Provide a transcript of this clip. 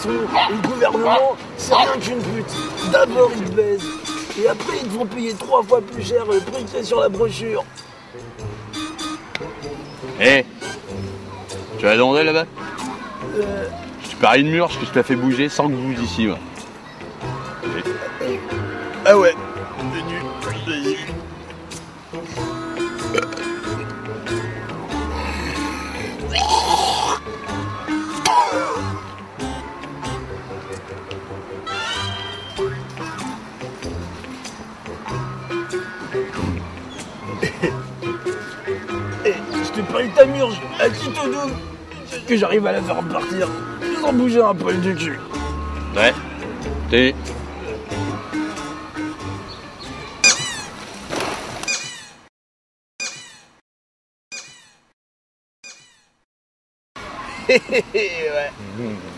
façon, le gouvernement, c'est rien qu'une pute. D'abord, ils te baisent. Et après, ils te font payer 3 fois plus cher le prix qui est sur la brochure. Hé, tu vas demander là-bas? Tu paries une murge que je te la fais bouger sans que je bouge ici, moi. Ah ouais, c'est nul. Je te parie ta murge à qui te double que j'arrive à la faire repartir sans bouger un poil du cul. Ouais, t'es... Ouais.